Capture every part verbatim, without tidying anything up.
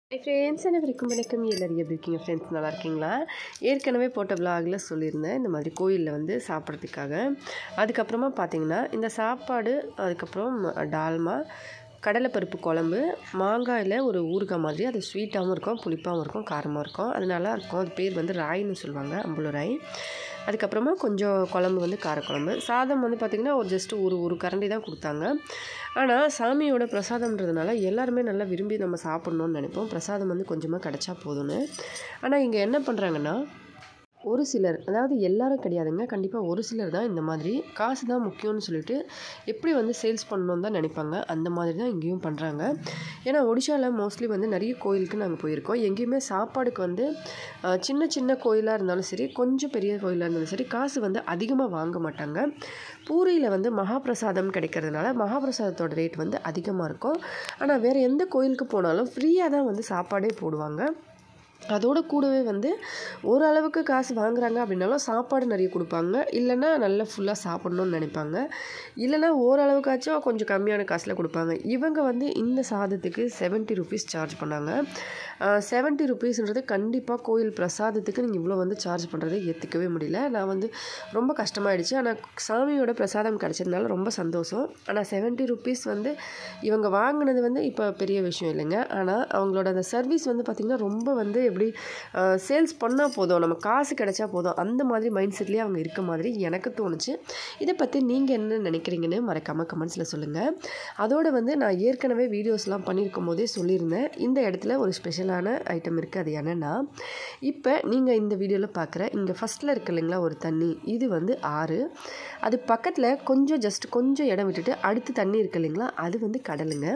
Hi friends, அனைவருக்கும் வணக்கம். எல்லாரும் எப்படி இருக்கீங்க ஃப்ரெண்ட்ஸ்? நல்லா இருக்கீங்களா? ஏற்கனவே போட்ட vlogல சொல்லியிருந்தேன் இந்த மாதிரி கோயிலில் வந்து சாப்பிட்றதுக்காக. அதுக்கப்புறமா பார்த்தீங்கன்னா இந்த சாப்பாடு, அதுக்கப்புறம் டால்மா, கடலைப்பருப்பு குழம்பு, மாங்காயில் ஒரு ஊறுகாய் மாதிரி, அது ஸ்வீட்டாகவும் இருக்கும், புளிப்பாகவும் இருக்கும், காரமாக இருக்கும். அது நல்லாயிருக்கும். அது பேர் வந்து ராயின்னு சொல்லுவாங்க, அம்புலு ராய். அதுக்கப்புறமா கொஞ்சம் குழம்பு வந்து காரக்குழம்பு. சாதம் வந்து பார்த்திங்கன்னா ஒரு ஜஸ்ட்டு ஒரு ஒரு கரண்டி தான் கொடுத்தாங்க. ஆனால் சாமியோட பிரசாதம்ன்றதுனால எல்லாருமே நல்லா விரும்பி நம்ம சாப்பிட்ணுன்னு நினைப்போம். பிரசாதம் வந்து கொஞ்சமாக கிடச்சா போதும்னு. ஆனால் இங்கே என்ன பண்ணுறாங்கன்னா, ஒரு சிலர், அதாவது எல்லாரும் கிடையாதுங்க, கண்டிப்பாக ஒரு சிலர் தான் இந்த மாதிரி காசு தான் முக்கியம்னு சொல்லிட்டு எப்படி வந்து சேல்ஸ் பண்ணணுன்னு தான் நினைப்பாங்க. அந்த மாதிரி தான் இங்கேயும் பண்ணுறாங்க. ஏன்னா ஒடிஷாவில் மோஸ்ட்லி வந்து நிறைய கோயிலுக்கு நாங்கள் போயிருக்கோம். எங்கேயுமே சாப்பாடுக்கு வந்து சின்ன சின்ன கோயிலாக இருந்தாலும் சரி, கொஞ்சம் பெரிய கோயிலாக இருந்தாலும் சரி, காசு வந்து அதிகமாக வாங்க மாட்டாங்க. பூரியில் வந்து மகாபிரசாதம் கிடைக்கிறதுனால மகாபிரசாதத்தோட ரேட் வந்து அதிகமாக இருக்கும். ஆனால் வேறு எந்த கோயிலுக்கு போனாலும் ஃப்ரீயாக தான் வந்து சாப்பாடே போடுவாங்க. அதோடு கூடவே வந்து ஓரளவுக்கு காசு வாங்குறாங்க அப்படின்னாலும் சாப்பாடு நிறைய கொடுப்பாங்க. இல்லைன்னா நல்லா ஃபுல்லாக சாப்பிட்ணுன்னு நினைப்பாங்க. இல்லைனா ஓரளவுக்காச்சும் கொஞ்சம் கம்மியான காசில் கொடுப்பாங்க. இவங்க வந்து இந்த சாதத்துக்கு செவன்ட்டி ருபீஸ் சார்ஜ் பண்ணாங்க. செவன்ட்டி ருபீஸ்ன்றது கண்டிப்பாக கோயில் பிரசாதத்துக்கு நீங்கள் இவ்வளோ வந்து சார்ஜ் பண்ணுறது ஏற்றுக்கவே முடியல. நான் வந்து ரொம்ப கஷ்டமாயிடுச்சு. ஆனால் சாமியோட பிரசாதம் கிடச்சதுனால ரொம்ப சந்தோஷம். ஆனால் செவன்ட்டி ருபீஸ் வந்து இவங்க வாங்கினது வந்து இப்போ பெரிய விஷயம் இல்லைங்க. ஆனால் அவங்களோட அந்த சர்வீஸ் வந்து பார்த்திங்கன்னா ரொம்ப வந்து எப்படி சேல்ஸ் பண்ணால் போதும், நம்ம காசு கிடைச்சா போதும், அந்த மாதிரி மைண்ட் செட்லேயே அவங்க இருக்க மாதிரி எனக்கு தோணுச்சு. இதை பற்றி நீங்கள் என்ன நினைக்கிறீங்கன்னு மறக்காமல் கமெண்ட்ஸில் சொல்லுங்கள். அதோடு வந்து நான் ஏற்கனவே வீடியோஸ்லாம் பண்ணியிருக்கும் போதே சொல்லியிருந்தேன், இந்த இடத்துல ஒரு ஸ்பெஷலான ஐட்டம் இருக்குது. அது என்னென்னா, இப்போ நீங்கள் இந்த வீடியோவில் பார்க்குற இங்கே ஃபஸ்ட்டில் இருக்கு இல்லைங்களா ஒரு தண்ணி, இது வந்து ஆறு. அது பக்கத்தில் கொஞ்சம் ஜஸ்ட் கொஞ்சம் இடம் விட்டுட்டு அடுத்து தண்ணி இருக்குது இல்லைங்களா, அது வந்து கடலுங்க.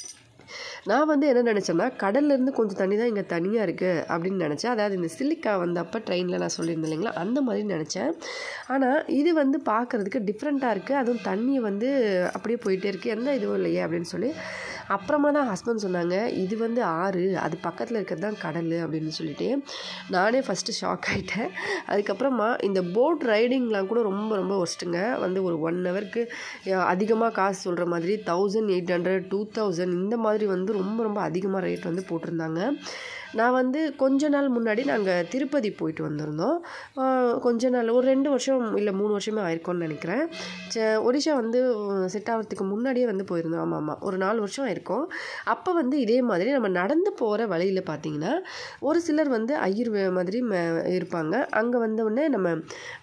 நான் வந்து என்ன நினச்சேன்னா, கடல்லேருந்து கொஞ்சம் தண்ணி தான் இங்கே தனியாக இருக்குது அப்படின்னு நினச்சேன். அதாவது இந்த சிலிக்கா வந்தப்போ ட்ரெயினில் நான் சொல்லியிருந்தேன் இல்லைங்களா, அந்த மாதிரி நினச்சேன். ஆனால் இது வந்து பார்க்குறதுக்கு டிஃப்ரெண்ட்டாக இருக்குது. அதுவும் தண்ணியை வந்து அப்படியே போயிட்டே இருக்குது, எந்த இதுவும் இல்லையே அப்படின்னு சொல்லி அப்புறமா தான் ஹஸ்பண்ட் சொன்னாங்க, இது வந்து ஆறு, அது பக்கத்தில் இருக்கிறது தான் கடல் அப்படின்னு சொல்லிட்டு. நானே ஃபஸ்ட்டு ஷாக் ஆகிட்டேன். அதுக்கப்புறமா இந்த போட் ரைடிங்லாம் கூட ரொம்ப ரொம்ப ஒஸ்ட்டுங்க. வந்து ஒரு ஒன் ஹவருக்கு அதிகமாக காசு சொல்கிற மாதிரி thousand eight hundred two thousand இந்த மாதிரி வந்து ரொம்ப ரொம்ப அதிகமாக ரேட் வந்து போட்டிருந்தாங்க. நான் வந்து கொஞ்ச நாள் முன்னாடி நாங்கள் திருப்பதி போயிட்டு வந்திருந்தோம். கொஞ்ச நாள் ஒரு ரெண்டு வருஷம் இல்லை மூணு வருஷமே ஆயிருக்கும்னு நினைக்கிறேன். ஒடிஷா வந்து செட் ஆகிறதுக்கு முன்னாடியே வந்து போயிருந்தோம். ஆமாம் ஆமாம் ஒரு நாலு வருஷம் ஆயிருக்கும். அப்போ வந்து இதே மாதிரி நம்ம நடந்து போகிற வழியில் பார்த்திங்கன்னா ஒரு சிலர் வந்து ஐயர் மாதிரி இருப்பாங்க. அங்கே வந்தவுடனே நம்ம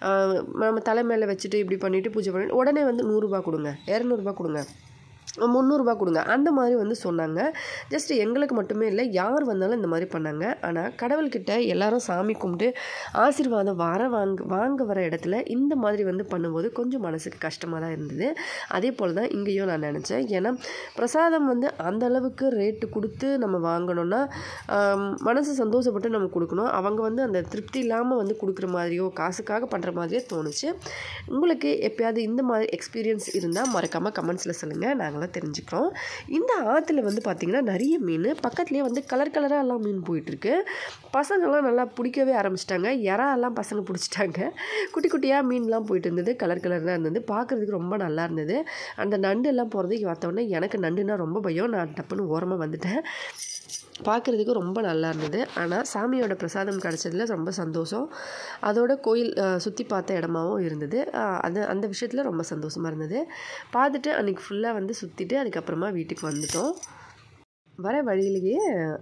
நம்ம தலை மேலே வச்சுட்டு இப்படி பண்ணிவிட்டு பூஜை பண்ணிவிட்டு உடனே வந்து நூறுரூபா கொடுங்க, இரநூறுபா கொடுங்க, முந்நூறுரூபா கொடுங்க, அந்த மாதிரி வந்து சொன்னாங்க. ஜஸ்ட் எங்களுக்கு மட்டுமே இல்லை, யார் வந்தாலும் இந்த மாதிரி பண்ணாங்க. ஆனால் கடவுள்கிட்ட எல்லாரும் சாமி கும்பிட்டு ஆசீர்வாதம் வர வாங்க வாங்க வர இடத்துல இந்த மாதிரி வந்து பண்ணும்போது கொஞ்சம் மனசுக்கு கஷ்டமாக தான் இருந்தது. அதே போல் தான் இங்கேயும் நான் நினச்சேன். ஏன்னா பிரசாதம் வந்து அந்த அளவுக்கு ரேட்டு கொடுத்து நம்ம வாங்கணும்னா மனசு சந்தோஷப்பட்டு நம்ம கொடுக்கணும். அவங்க வந்து அந்த திருப்தி இல்லாமல் வந்து கொடுக்குற மாதிரியோ காசுக்காக பண்ணுற மாதிரியே தோணுச்சு. உங்களுக்கு எப்போயாவது இந்த மாதிரி எக்ஸ்பீரியன்ஸ் இருந்தால் மறக்காமல் கமெண்ட்ஸில் சொல்லுங்கள், நாங்களும் தெரிஞ்சுக்கிறோம். இந்த ஆற்றுல வந்து பார்த்திங்கன்னா நிறைய மீன், பக்கத்துலேயே வந்து கலர் கலராக எல்லாம் மீன் போயிட்டுருக்கு. பசங்கள்லாம் நல்லா பிடிக்கவே ஆரம்பிச்சிட்டாங்க. இறா எல்லாம் பசங்க பிடிச்சிட்டாங்க. குட்டி குட்டியாக மீன்லாம் போயிட்டு இருந்தது, கலர் கலராக இருந்தது, பார்க்குறதுக்கு ரொம்ப நல்லா இருந்தது. அந்த நண்டு எல்லாம் போகிறதுக்கு பார்த்தோன்னே எனக்கு நண்டுனா ரொம்ப பயம். நான் டப்புன்னு ஓரமாக வந்துட்டேன். பார்க்குறதுக்கு ரொம்ப நல்லா இருந்தது. ஆனால் சாமியோட பிரசாதம் கிடச்சதுல ரொம்ப சந்தோஷம். அதோட கோயில் சுற்றி பார்த்த இடமாவும் இருந்தது. அது அந்த விஷயத்தில் ரொம்ப சந்தோஷமாக இருந்தது. பார்த்துட்டு அன்றைக்கி ஃபுல்லாக வந்து சுற்றிட்டு அதுக்கப்புறமா வீட்டுக்கு வந்துட்டோம். வர வழியிலேயே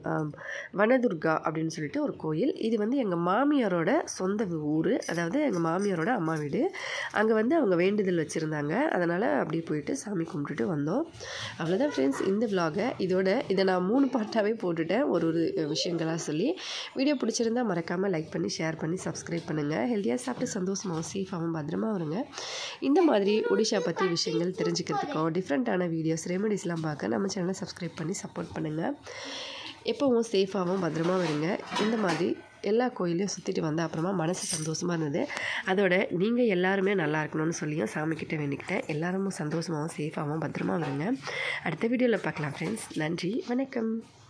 வனதுர்கா அப்படின்னு சொல்லிட்டு ஒரு கோயில், இது வந்து எங்கள் மாமியாரோட சொந்த ஊர், அதாவது எங்கள் மாமியாரோட அம்மா வீடு. அங்கே வந்து அவங்க வேண்டுதல் வச்சுருந்தாங்க. அதனால் அப்படியே போயிட்டு சாமி கும்பிட்டுட்டு வந்தோம். அவ்வளோதான் ஃப்ரெண்ட்ஸ் இந்த விலாகை. இதோட இதை நான் மூணு பார்ட்டாகவே போட்டுட்டேன், ஒரு ஒரு விஷயங்களாக சொல்லி. வீடியோ பிடிச்சிருந்தால் மறக்காமல் லைக் பண்ணி ஷேர் பண்ணி சப்ஸ்கிரைப் பண்ணுங்கள். ஹெல்த்தியாக சாப்பிட்டு சந்தோஷமாகவும் சேஃபாகவும் பத்திரமா வருங்க. இந்த மாதிரி ஒடிஷா பற்றி விஷயங்கள் தெரிஞ்சுக்கிறதுக்கும் டிஃப்ரெண்ட்டான வீடியோஸ் ரெமெடிஸ்லாம் பார்க்க நம்ம சேனலை சப்ஸ்கிரைப் பண்ணி சப்போர்ட் பண்ணுங்கள். எப்போவும் சேஃபாகவும் பத்திரமா வருங்க. இந்த மாதிரி எல்லா கோயிலையும் சுற்றிட்டு வந்த அப்புறமா மனசு சந்தோஷமாக இருந்தது. அதோட நீங்கள் எல்லாருமே நல்லா இருக்கணும்னு சொல்லியும் சாமிக்கிட்ட வேண்டிக்கிட்டேன். எல்லாரும் சந்தோஷமாகவும் சேஃபாகவும் பத்திரமா வருங்க. அடுத்த வீடியோவில் பார்க்கலாம் ஃப்ரெண்ட்ஸ். நன்றி, வணக்கம்.